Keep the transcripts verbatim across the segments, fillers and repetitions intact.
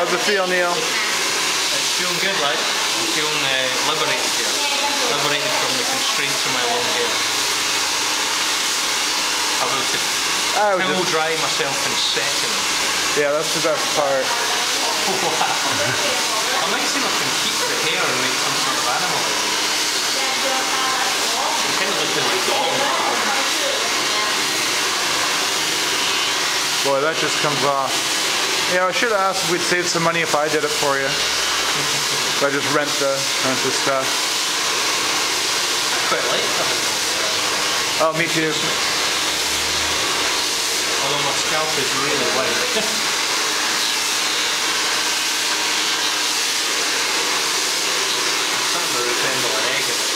How's it feel, Neil? It's feeling good, right? I'm feeling uh, liberated here. Liberated from the constraints of my long hair. I will to I would towel just... dry myself in seconds. Yeah, that's the best part. Wow. I might see if I can keep the hair and make some sort of animal. I'm kind of looking like dog. Boy, that just comes off. You know, I should have asked if we'd save some money if I did it for you. If I just rent the rent the stuff. I quite like that. Oh, me too. Although my scalp is really white. It's starting to resemble an egg in it.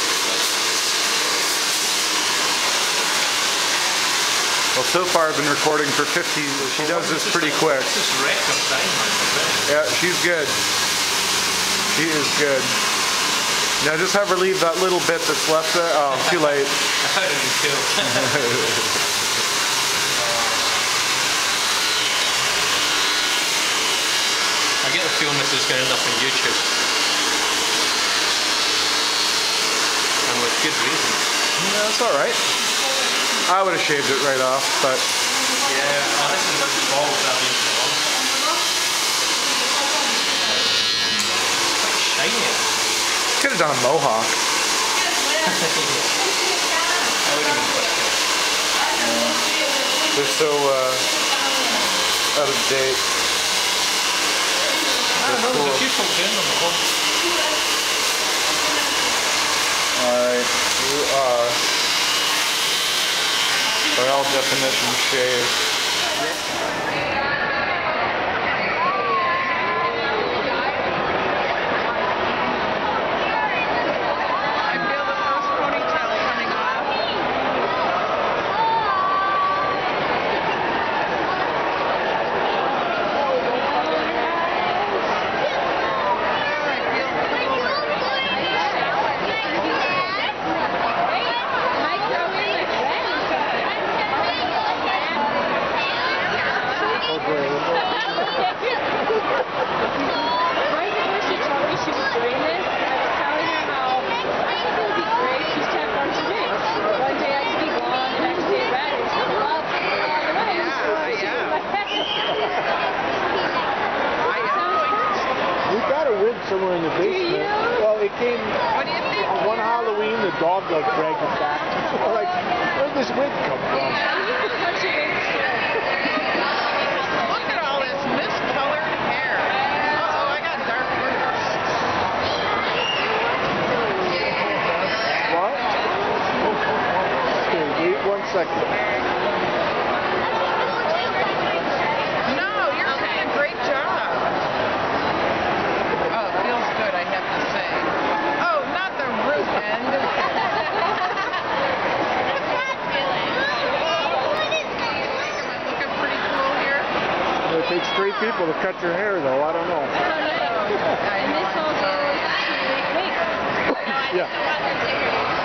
Well, so far I've been recording for fifty. She does this pretty quick. This is record time, man. Yeah, she's good. She is good. Now just have her leave that little bit that's left there. Oh, too late. I don't even feel. I get the feeling this is going to end up on YouTube. And with good reason. Yeah, that's alright. I would have shaved it right off, but... Yeah, oh, this is the ball that I've been on. Quite shiny. Could have done a mohawk. That would have been quite good. They're so uh, out of date. I don't know, there's a few folk doing them at home. Alright, you are... by all definition shaved. Somewhere in the basement. Well, it came. What do you think? One Halloween, the dog like dragged it back. Like, where did this wig come from? Look at all this miscolored hair. Uh oh, I got dark roots. What? Okay, wait one second. No, you're doing a great job. I have to say. Oh, not the root end. Am I looking pretty cool here? It takes three people to cut your hair, though. I don't know. I know. And this all goes to pink. Yeah.